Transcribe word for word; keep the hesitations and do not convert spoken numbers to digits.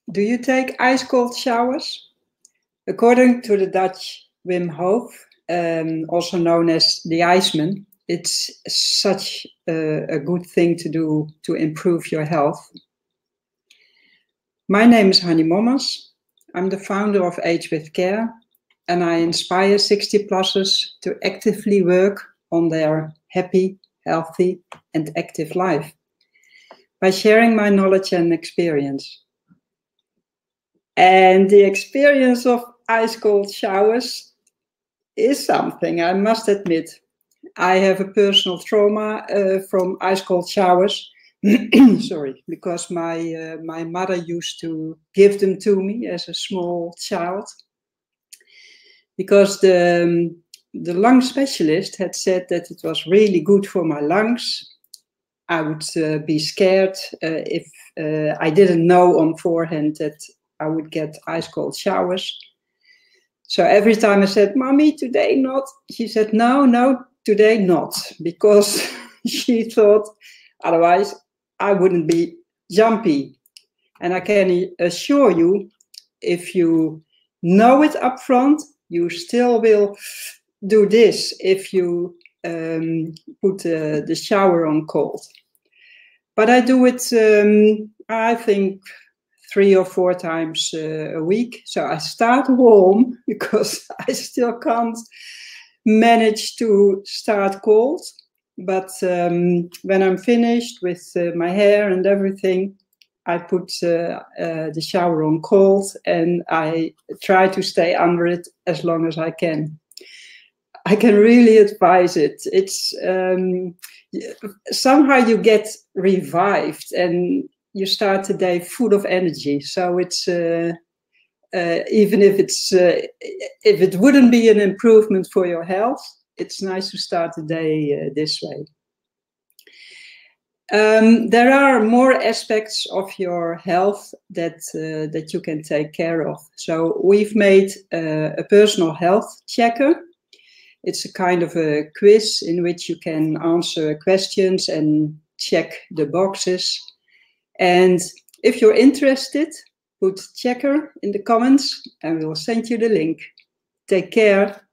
Do you take ice-cold showers? According to the Dutch Wim Hof, um, also known as the Iceman, it's such a, a good thing to do to improve your health. My name is Hanny Mommers. I'm the founder of Age with Care, and I inspire sixty-plussers to actively work on their happy, healthy, and active life by sharing my knowledge and experience. And the experience of ice-cold showers is something, I must admit. I have a personal trauma uh, from ice-cold showers. Sorry, because my, uh, my mother used to give them to me as a small child. Because the, um, the lung specialist had said that it was really good for my lungs. I would uh, be scared uh, if uh, I didn't know on forehand that I would get ice-cold showers. So every time I said, Mommy, today not, she said, no, no, today not. Because she thought, otherwise I wouldn't be jumpy. And I can assure you, if you know it up front, you still will do this if you um, put uh, the shower on cold. But I do it, um, I think, three or four times uh, a week. So I start warm because I still can't manage to start cold. But um, when I'm finished with uh, my hair and everything, I put uh, uh, the shower on cold and I try to stay under it as long as I can. I can really advise it. It's um, somehow you get revived and you start the day full of energy. So it's uh, uh, even if it's uh, if it wouldn't be an improvement for your health, it's nice to start the day uh, this way. Um, there are more aspects of your health that uh, that you can take care of. So we've made uh, a personal health checker. It's a kind of a quiz in which you can answer questions and check the boxes. And if you're interested, put checker in the comments and we'll send you the link. Take care.